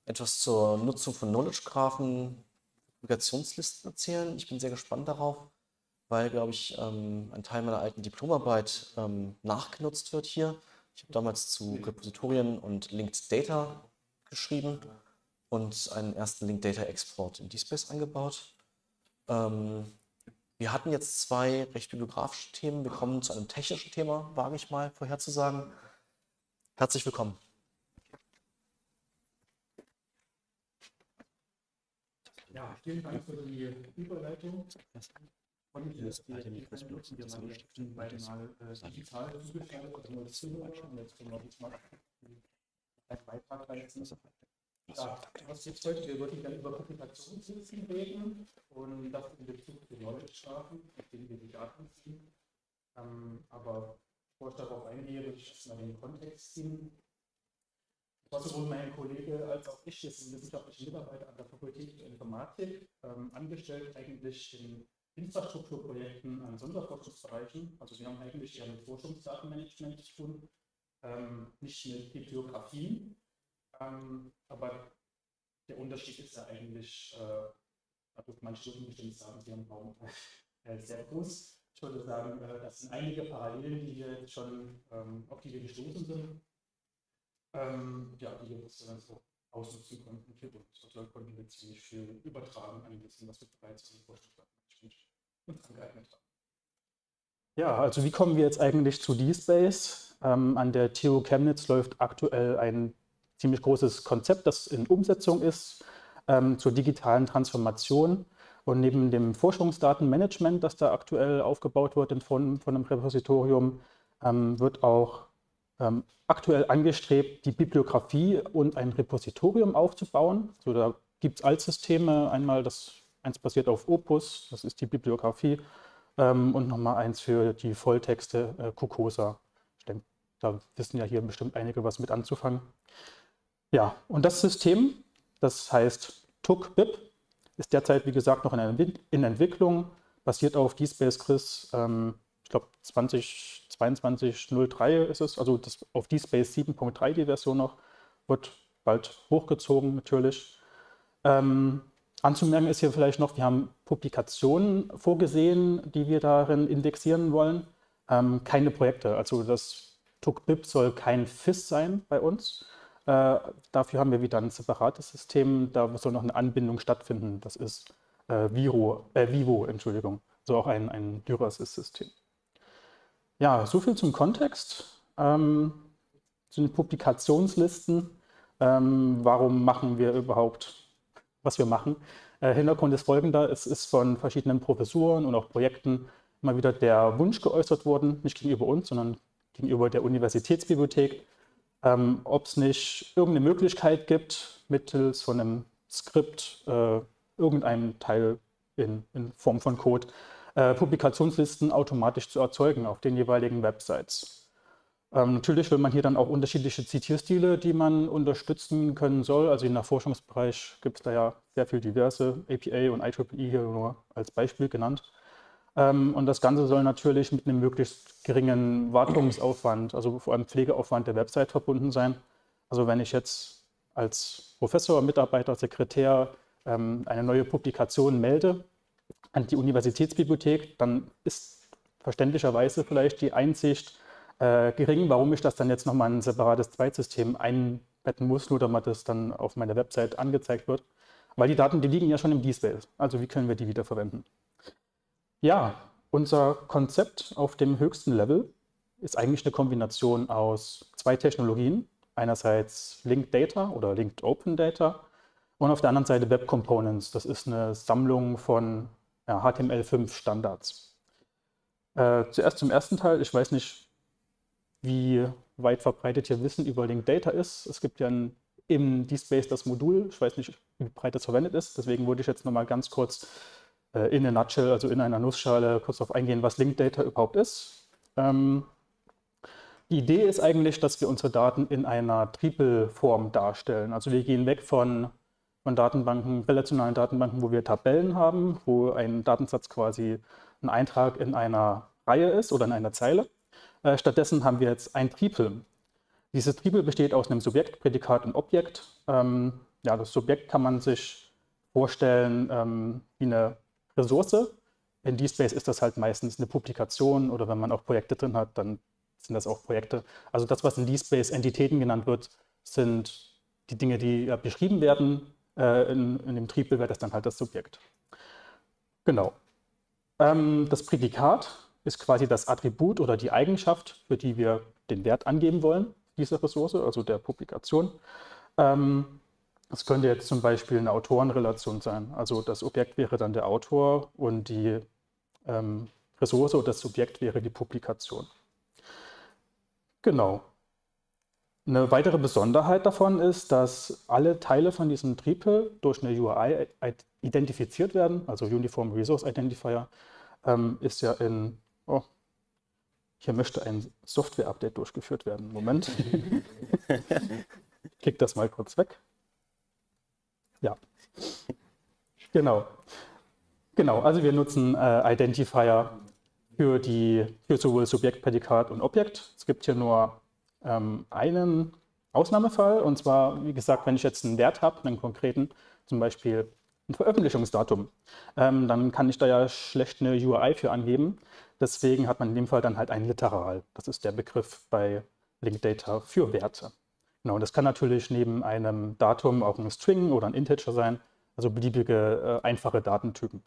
etwas zur Nutzung von Knowledge-Graphen, Publikationslisten erzählen. Ich bin sehr gespannt darauf, weil, glaube ich, ein Teil meiner alten Diplomarbeit nachgenutzt wird hier. Ich habe damals zu Repositorien und Linked Data geschrieben und einen ersten Linked Data Export in DSpace eingebaut. Wir hatten jetzt zwei recht bibliografische Themen. Wir kommen zu einem technischen Thema, wage ich mal vorherzusagen. Herzlich willkommen. Ja, vielen Dank für die Überleitung. Und jetzt beide Mikros benutzen, die haben beide mal digital zugeschaltet, also nur das Zuhörer. Und jetzt können wir uns mal einen Beitrag leisten. Ja, was jetzt heute? Wir würden gerne über Publikationslisten reden und das in Bezug zu Knowledge-Grafen, auf denen wir die Daten ziehen. Aber bevor ich darauf eingehe, würde ich erstmal den Kontext ziehen. Sowohl mein Kollege als auch ich, wir sind wissenschaftliche Mitarbeiter an der Fakultät für Informatik, angestellt eigentlich in Infrastrukturprojekten an Sonderforschungsbereichen. Also wir haben eigentlich eher mit Forschungsdatenmanagement zu tun, nicht mit Bibliografien. Aber der Unterschied ist ja eigentlich, also manche würden bestimmt sagen, sie haben Raum sehr groß. Ich würde sagen, das sind einige Parallelen, die wir jetzt schon, auf die wir gestoßen sind. Ja, die wir jetzt so ausnutzen konnten. Dort konnten wir ziemlich viel übertragen an Wissen, was wir bereits im Forschungsdatenmanagement uns angeeignet haben. Ja, also wie kommen wir jetzt eigentlich zu DSpace? An der TU Chemnitz läuft aktuell ein ziemlich großes Konzept, das in Umsetzung ist, zur digitalen Transformation. Und neben dem Forschungsdatenmanagement, das da aktuell aufgebaut wird in Form von einem Repositorium, wird auch aktuell angestrebt, die Bibliografie und ein Repositorium aufzubauen. So, da gibt es Altsysteme. Einmal eins basiert auf Opus, das ist die Bibliografie, und nochmal eins für die Volltexte, Kokosa. Ich denke, da wissen ja hier bestimmt einige was mit anzufangen. Ja, und das System, das heißt TUC-BIP, ist derzeit, wie gesagt, noch in Entwicklung, basiert auf DSpace GRIS, ich glaube 2022/03 ist es, also auf DSpace 7.3 die Version noch, wird bald hochgezogen natürlich. Anzumerken ist hier vielleicht noch, wir haben Publikationen vorgesehen, die wir darin indexieren wollen, keine Projekte. Also das TUC-BIP soll kein FIS sein bei uns. Dafür haben wir wieder ein separates System, da soll noch eine Anbindung stattfinden. Das ist Vivo, Entschuldigung, so auch ein Dyrasys-System. Ja, soviel zum Kontext, zu den Publikationslisten. Warum machen wir überhaupt, was wir machen? Hintergrund ist folgender: Es ist von verschiedenen Professuren und auch Projekten immer wieder der Wunsch geäußert worden, nicht gegenüber uns, sondern gegenüber der Universitätsbibliothek, ob es nicht irgendeine Möglichkeit gibt, mittels von einem Skript, irgendeinem Teil in Form von Code, Publikationslisten automatisch zu erzeugen auf den jeweiligen Websites. Natürlich will man hier dann auch unterschiedliche Zitierstile, die man unterstützen können soll. Also in der Forschungsbereich gibt es da ja sehr viel diverse, APA und IEEE hier nur als Beispiel genannt. Und das Ganze soll natürlich mit einem möglichst geringen Wartungsaufwand, also vor allem Pflegeaufwand der Website verbunden sein. Also wenn ich jetzt als Professor, Mitarbeiter, Sekretär eine neue Publikation melde an die Universitätsbibliothek, dann ist verständlicherweise vielleicht die Einsicht gering, warum ich das dann jetzt nochmal in ein separates Zweitsystem einbetten muss, nur damit das dann auf meiner Website angezeigt wird. Weil die Daten, die liegen ja schon im DSpace. Also wie können wir die wiederverwenden? Ja, unser Konzept auf dem höchsten Level ist eigentlich eine Kombination aus zwei Technologien. Einerseits Linked Data oder Linked Open Data und auf der anderen Seite Web Components. Das ist eine Sammlung von HTML5 Standards. Zuerst zum ersten Teil. Ich weiß nicht, wie weit verbreitet hier Wissen über Linked Data ist. Es gibt ja im DSpace das Modul. Ich weiß nicht, wie breit das verwendet ist. Deswegen würde ich jetzt nochmal ganz kurz in a nutshell, also in einer Nussschale, kurz darauf eingehen, was Linked Data überhaupt ist. Die Idee ist eigentlich, dass wir unsere Daten in einer Tripelform darstellen. Also wir gehen weg von Datenbanken, relationalen Datenbanken, wo wir Tabellen haben, wo ein Datensatz quasi ein Eintrag in einer Reihe ist oder in einer Zeile. Stattdessen haben wir jetzt ein Tripel. Dieses Tripel besteht aus einem Subjekt, Prädikat und Objekt. Ja, das Subjekt kann man sich vorstellen wie eine Ressource. In DSpace ist das halt meistens eine Publikation oder wenn man auch Projekte drin hat, dann sind das auch Projekte. Also das, was in DSpace Entitäten genannt wird, sind die Dinge, die beschrieben werden. In dem Tripel wäre das dann halt das Subjekt. Genau. Das Prädikat ist quasi das Attribut oder die Eigenschaft, für die wir den Wert angeben wollen, dieser Ressource, also der Publikation. Das könnte jetzt zum Beispiel eine Autorenrelation sein. Also das Objekt wäre dann der Autor und die Ressource oder das Subjekt wäre die Publikation. Genau. Eine weitere Besonderheit davon ist, dass alle Teile von diesem Tripel durch eine URI identifiziert werden, also Uniform Resource Identifier ist ja hier möchte ein Software-Update durchgeführt werden. Moment. Ich klicke das mal kurz weg. Ja, genau. Genau, also wir nutzen Identifier für sowohl Subjekt, Prädikat und Objekt. Es gibt hier nur einen Ausnahmefall, und zwar, wie gesagt, wenn ich jetzt einen Wert habe, einen konkreten, zum Beispiel ein Veröffentlichungsdatum, dann kann ich da ja schlecht eine URI für angeben. Deswegen hat man in dem Fall dann halt ein Literal. Das ist der Begriff bei Linkdata für Werte. Genau, das kann natürlich neben einem Datum auch ein String oder ein Integer sein, also beliebige einfache Datentypen.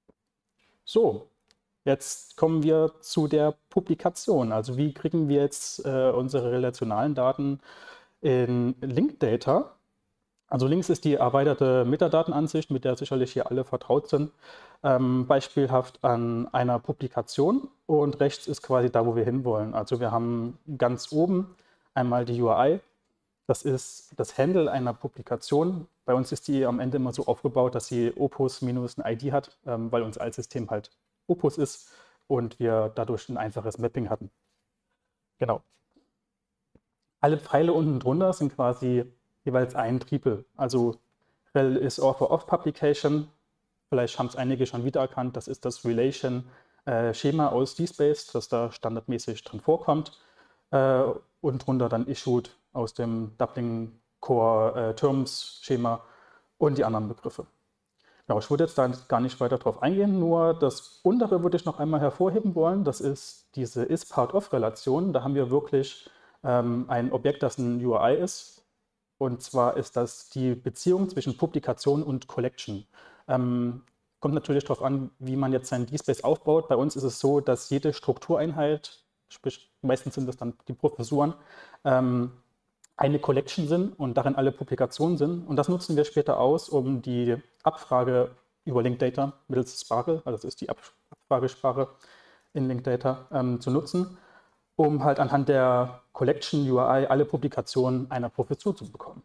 So, jetzt kommen wir zu der Publikation. Also wie kriegen wir jetzt unsere relationalen Daten in Linkdata? Also links ist die erweiterte Metadatenansicht, mit der sicherlich hier alle vertraut sind, beispielhaft an einer Publikation, und rechts ist quasi da, wo wir hinwollen. Also wir haben ganz oben einmal die URI, das ist das Handle einer Publikation. Bei uns ist die am Ende immer so aufgebaut, dass sie Opus minus ein ID hat, weil unser Altsystem halt Opus ist und wir dadurch ein einfaches Mapping hatten. Genau. Alle Pfeile unten drunter sind quasi jeweils ein Tripel. Also rel ist Author of Publication. Vielleicht haben es einige schon wiedererkannt. Das ist das Relation-Schema aus DSpace, das da standardmäßig drin vorkommt. Und drunter dann Issued aus dem Dublin Core Terms-Schema und die anderen Begriffe. Genau, ich würde jetzt da gar nicht weiter drauf eingehen, nur das untere würde ich noch einmal hervorheben wollen. Das ist diese Is-Part-of-Relation. Da haben wir wirklich ein Objekt, das ein URI ist. Und zwar ist das die Beziehung zwischen Publikation und Collection. Kommt natürlich darauf an, wie man jetzt seinen DSpace aufbaut. Bei uns ist es so, dass jede Struktureinheit, sprich meistens sind das dann die Professuren, eine Collection sind und darin alle Publikationen sind. Und das nutzen wir später aus, um die Abfrage über Linkdata mittels Sparkle, also das ist die Abfragesprache in Linkdata, zu nutzen, um halt anhand der Collection URI alle Publikationen einer Professur zu bekommen.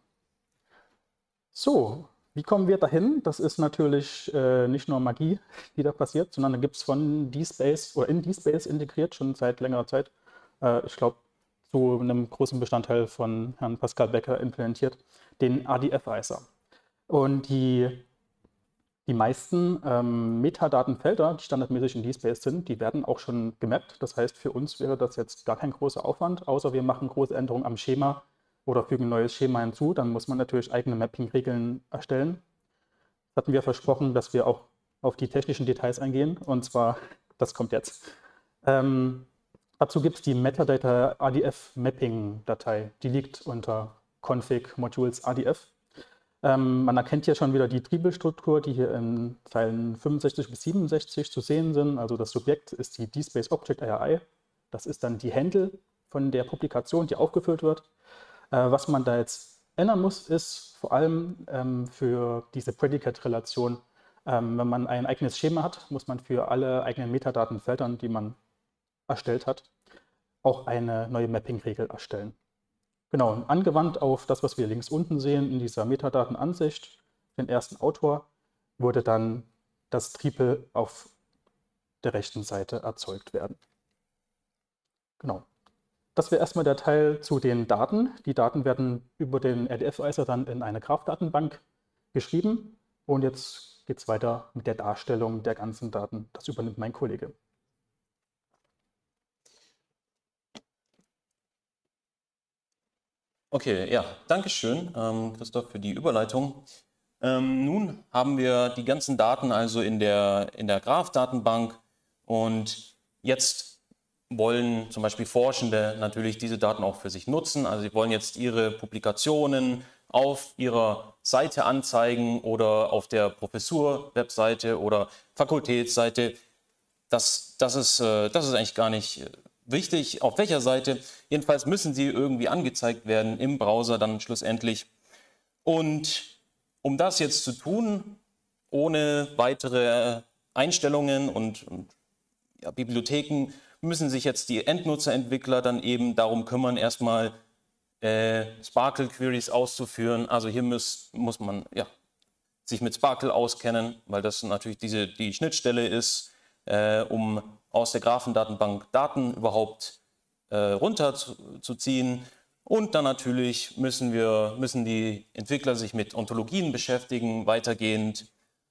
So, wie kommen wir dahin? Das ist natürlich nicht nur Magie, die da passiert, sondern da gibt es von DSpace oder in DSpace integriert schon seit längerer Zeit. Ich glaube, zu einem großen Bestandteil von Herrn Pascal Becker implementiert, den ADF-Icer. Und die meisten Metadatenfelder, die standardmäßig in DSpace sind, die werden auch schon gemappt. Das heißt, für uns wäre das jetzt gar kein großer Aufwand, außer wir machen große Änderungen am Schema oder fügen ein neues Schema hinzu. Dann muss man natürlich eigene Mapping-Regeln erstellen. Das hatten wir versprochen, dass wir auch auf die technischen Details eingehen. Und zwar, das kommt jetzt. Dazu gibt es die Metadata ADF Mapping Datei. Die liegt unter config modules ADF. Man erkennt hier schon wieder die Tripelstruktur, die hier in Zeilen 65 bis 67 zu sehen sind. Also das Subjekt ist die DSpace Object ARI. Das ist dann die Handle von der Publikation, die aufgefüllt wird. Was man da jetzt ändern muss, ist vor allem für diese Predicate-Relation, wenn man ein eigenes Schema hat, muss man für alle eigenen Metadatenfeldern, die man erstellt hat, auch eine neue Mapping-Regel erstellen. Genau, und angewandt auf das, was wir links unten sehen in dieser Metadatenansicht, den ersten Autor, würde dann das Tripel auf der rechten Seite erzeugt werden. Genau. Das wäre erstmal der Teil zu den Daten. Die Daten werden über den RDF-Icer dann in eine Graph-Datenbank geschrieben. Und jetzt geht es weiter mit der Darstellung der ganzen Daten. Das übernimmt mein Kollege. Okay, ja, danke schön, Christoph, für die Überleitung. Nun haben wir die ganzen Daten also in der Graph-Datenbank und jetzt wollen zum Beispiel Forschende natürlich diese Daten auch für sich nutzen. Also sie wollen jetzt ihre Publikationen auf ihrer Seite anzeigen oder auf der Professur-Webseite oder Fakultätsseite. Das ist eigentlich gar nicht wichtig, auf welcher Seite. Jedenfalls müssen sie irgendwie angezeigt werden im Browser dann schlussendlich. Und um das jetzt zu tun, ohne weitere Einstellungen und ja, Bibliotheken, müssen sich jetzt die Endnutzerentwickler dann eben darum kümmern, erstmal Sparkle-Queries auszuführen. Also hier muss man ja, sich mit Sparkle auskennen, weil das natürlich die Schnittstelle ist, um aus der Graphendatenbank Daten überhaupt runterzuziehen. Und dann natürlich müssen die Entwickler sich mit Ontologien beschäftigen, weitergehend.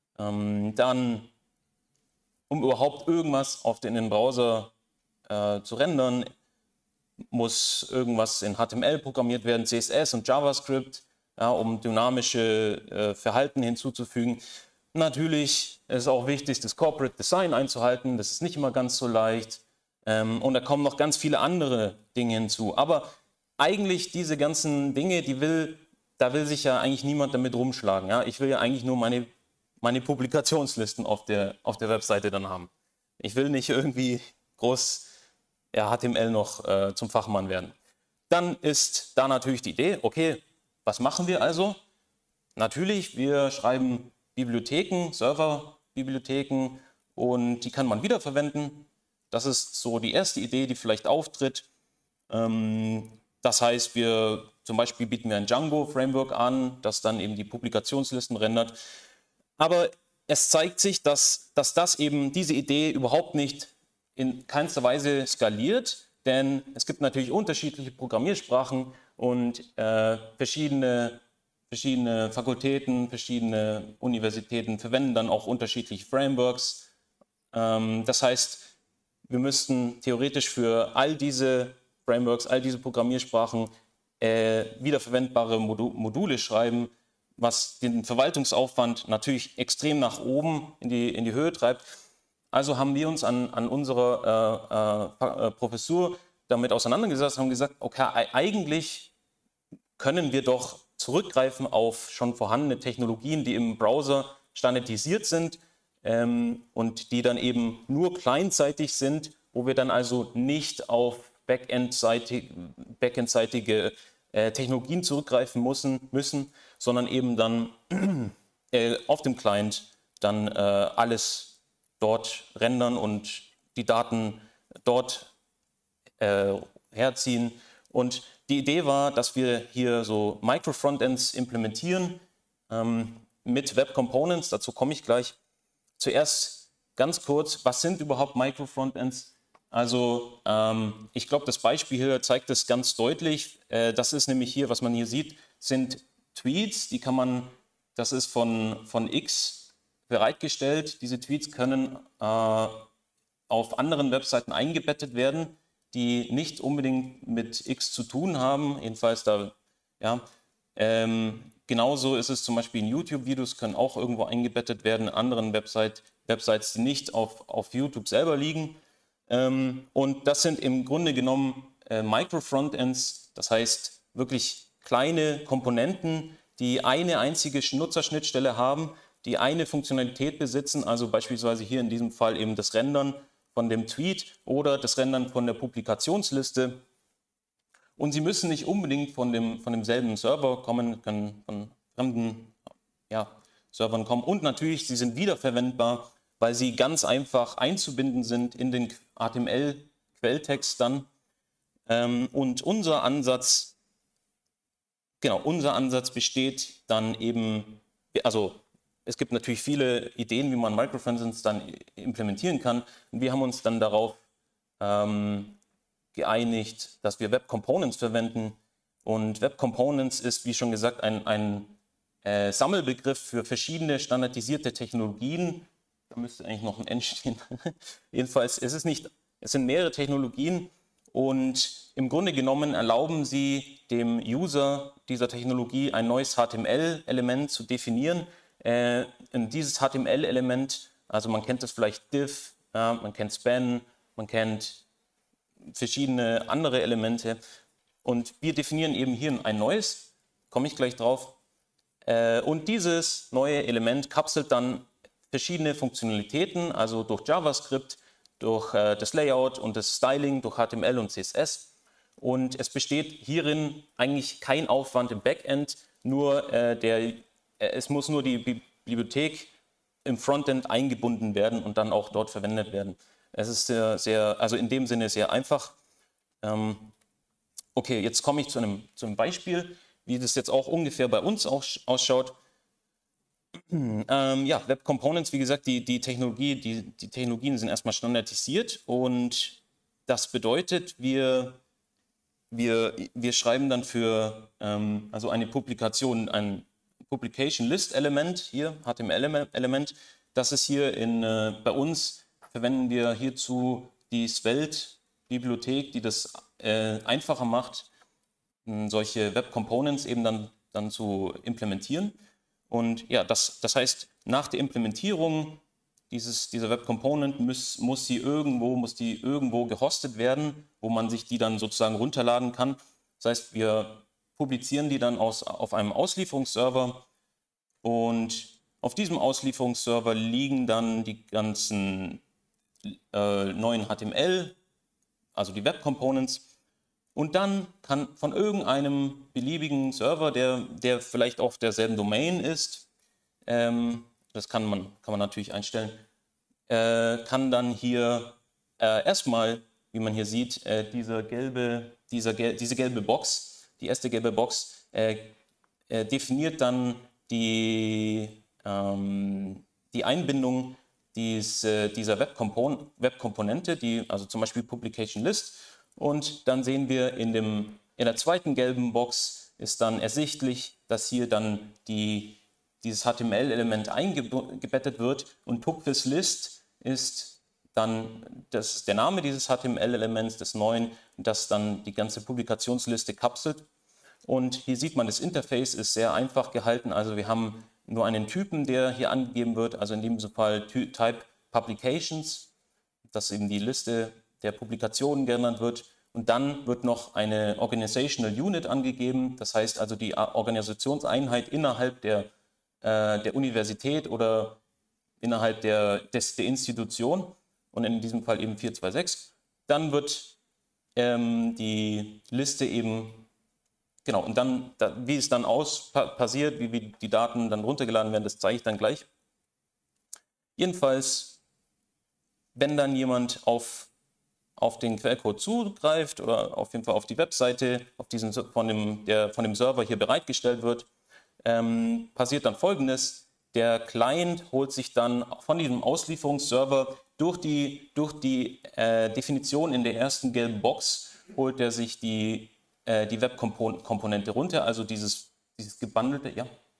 Dann, um überhaupt irgendwas in den Browser zu rendern, muss irgendwas in HTML programmiert werden, CSS und JavaScript, ja, um dynamische Verhalten hinzuzufügen. Natürlich ist es auch wichtig, das Corporate Design einzuhalten. Das ist nicht immer ganz so leicht. Und da kommen noch ganz viele andere Dinge hinzu. Aber eigentlich diese ganzen Dinge, da will sich ja eigentlich niemand damit rumschlagen. Ja? Ich will ja eigentlich nur meine Publikationslisten auf der Webseite dann haben. Ich will nicht irgendwie groß HTML noch zum Fachmann werden. Dann ist da natürlich die Idee, okay, was machen wir also? Natürlich, wir schreiben Bibliotheken, Serverbibliotheken und die kann man wiederverwenden. Das ist so die erste Idee, die vielleicht auftritt. Das heißt, zum Beispiel bieten wir ein Django-Framework an, das dann eben die Publikationslisten rendert. Aber es zeigt sich, dass das eben diese Idee überhaupt nicht in keinster Weise skaliert, denn es gibt natürlich unterschiedliche Programmiersprachen und verschiedene Fakultäten, verschiedene Universitäten verwenden dann auch unterschiedliche Frameworks. Das heißt, wir müssten theoretisch für all diese Frameworks, all diese Programmiersprachen wiederverwendbare Module schreiben, was den Verwaltungsaufwand natürlich extrem nach oben in die Höhe treibt. Also haben wir uns an unserer Professur damit auseinandergesetzt und haben gesagt, okay, eigentlich können wir doch zurückgreifen auf schon vorhandene Technologien, die im Browser standardisiert sind und die dann eben nur clientseitig sind, wo wir dann also nicht auf backendseitige Technologien zurückgreifen müssen, sondern eben dann auf dem Client dann alles dort rendern und die Daten dort herziehen. Und die Idee war, dass wir hier so Micro-Frontends implementieren mit Web Components. Dazu komme ich gleich. Zuerst ganz kurz, was sind überhaupt Micro-Frontends? Also ich glaube, das Beispiel hier zeigt es ganz deutlich. Das ist nämlich hier, was man hier sieht, sind Tweets, die kann man, das ist von X bereitgestellt. Diese Tweets können auf anderen Webseiten eingebettet werden, die nicht unbedingt mit X zu tun haben. Jedenfalls da, ja. Genauso ist es zum Beispiel in YouTube-Videos, können auch irgendwo eingebettet werden, in anderen Websites, die nicht auf YouTube selber liegen. Und das sind im Grunde genommen Micro-Frontends, das heißt wirklich kleine Komponenten, die eine einzige Nutzerschnittstelle haben, die eine Funktionalität besitzen, also beispielsweise hier in diesem Fall eben das Rendern von dem Tweet oder das Rendern von der Publikationsliste. Und sie müssen nicht unbedingt von demselben Server kommen, können von fremden Servern kommen. Und natürlich, sie sind wiederverwendbar, weil sie ganz einfach einzubinden sind in den HTML-Quelltext dann. Und unser Ansatz besteht dann eben, also es gibt natürlich viele Ideen, wie man Microfrontends dann implementieren kann. Und wir haben uns dann darauf geeinigt, dass wir Web Components verwenden. Und Web Components ist, wie schon gesagt, ein Sammelbegriff für verschiedene standardisierte Technologien. Da müsste eigentlich noch ein N stehen. Jedenfalls, es sind mehrere Technologien Und im Grunde genommen erlauben sie dem User dieser Technologie ein neues HTML-Element zu definieren. Und dieses HTML-Element, also man kennt das vielleicht Div, ja, man kennt Span, man kennt verschiedene andere Elemente. Und wir definieren eben hier ein neues, komme ich gleich drauf. Und dieses neue Element kapselt dann verschiedene Funktionalitäten, also durch JavaScript, durch das Layout und das Styling, durch HTML und CSS. Und es besteht hierin eigentlich kein Aufwand im Backend, nur es muss nur die Bibliothek im Frontend eingebunden werden und dann auch dort verwendet werden. Es ist also in dem Sinne sehr einfach. Okay, jetzt komme ich zu einem Beispiel, wie das jetzt auch ungefähr bei uns ausschaut. Ja, Web Components, wie gesagt, die Technologien sind erstmal standardisiert und das bedeutet, wir schreiben dann für also eine Publikation, ein Publication List Element, hier HTML-Element, das ist hier bei uns, verwenden wir hierzu die Svelte-Bibliothek, die das einfacher macht, solche Web Components eben dann zu implementieren. Und ja, das heißt, nach der Implementierung dieser Web Component muss die irgendwo gehostet werden, wo man sich die dann sozusagen runterladen kann. Das heißt, wir publizieren die dann auf einem Auslieferungsserver und auf diesem Auslieferungsserver liegen dann die ganzen neuen HTML, also die Web Components. Und dann kann von irgendeinem beliebigen Server, der vielleicht auf derselben Domain ist, das kann man natürlich einstellen, kann dann hier erstmal, wie man hier sieht, diese gelbe Box, die erste gelbe Box, definiert dann die Einbindung dieser Web-Komponente, also zum Beispiel Publication List. Und dann sehen wir in der zweiten gelben Box ist dann ersichtlich, dass hier dann dieses HTML-Element eingebettet wird und Tupvis List ist das ist der Name dieses HTML-Elements, des neuen, das dann die ganze Publikationsliste kapselt. Und hier sieht man, das Interface ist sehr einfach gehalten, also wir haben nur einen Typen, der hier angegeben wird, also in diesem Fall Type Publications, das eben die Liste der Publikationen genannt wird. Und dann wird noch eine Organizational Unit angegeben, das heißt also die Organisationseinheit innerhalb der Universität oder innerhalb der Institution und in diesem Fall eben 426. Dann wird die Liste eben, genau, und dann, wie es dann passiert, wie die Daten dann runtergeladen werden, das zeige ich dann gleich. Jedenfalls, wenn dann jemand auf den Quellcode zugreift oder auf jeden Fall auf die Webseite, von dem Server hier bereitgestellt wird, passiert dann Folgendes. Der Client holt sich dann von diesem Auslieferungsserver durch die Definition in der ersten gelben Box, holt er sich die Web-Komponente runter, also dieses gebundelte,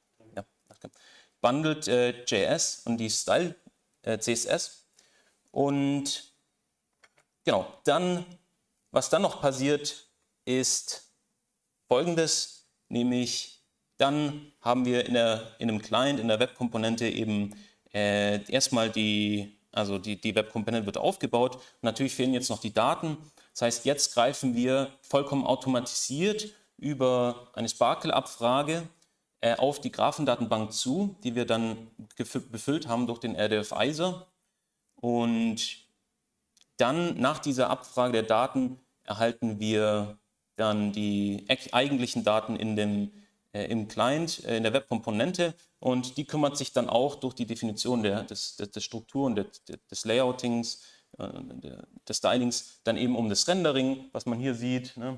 bundled JS und die Style CSS. Und genau, was dann noch passiert, ist Folgendes, nämlich dann haben wir in einem Client, in der Web-Komponente eben erstmal die Web-Komponente wird aufgebaut. Und natürlich fehlen jetzt noch die Daten. Das heißt, jetzt greifen wir vollkommen automatisiert über eine Sparkle-Abfrage auf die Graphendatenbank zu, die wir dann befüllt haben durch den RDF-ISER. Und dann nach dieser Abfrage der Daten erhalten wir dann die eigentlichen Daten im Client, in der Web-Komponente, und die kümmert sich dann auch durch die Definition der Struktur und des Layoutings, des Stylings, dann eben um das Rendering, was man hier sieht. Ne?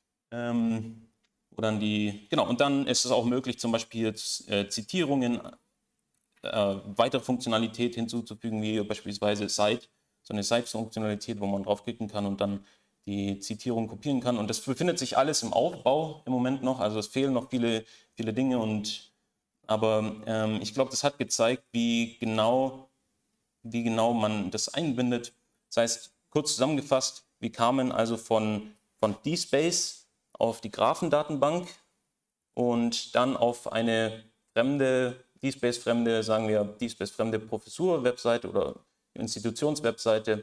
Und dann ist es auch möglich, zum Beispiel Zitierungen, weitere Funktionalität hinzuzufügen, wie beispielsweise Cite, so eine Cite-Funktionalität, wo man draufklicken kann und dann die Zitierung kopieren kann. Und das befindet sich alles im Aufbau im Moment noch. Also es fehlen noch viele, viele Dinge. Aber ich glaube, das hat gezeigt, wie genau man das einbindet. Das heißt, kurz zusammengefasst, Wir kamen also von DSpace auf die Graphendatenbank und dann auf eine fremde, DSpace-fremde, sagen wir, DSpace-fremde Professur-Webseite oder Institutionswebseite,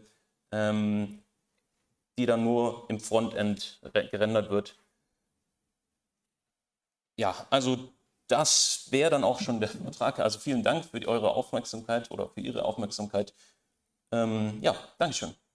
die dann nur im Frontend gerendert wird. Ja, also das wäre dann auch schon der Vortrag. Also vielen Dank für eure Aufmerksamkeit oder für Ihre Aufmerksamkeit. Ja, Dankeschön.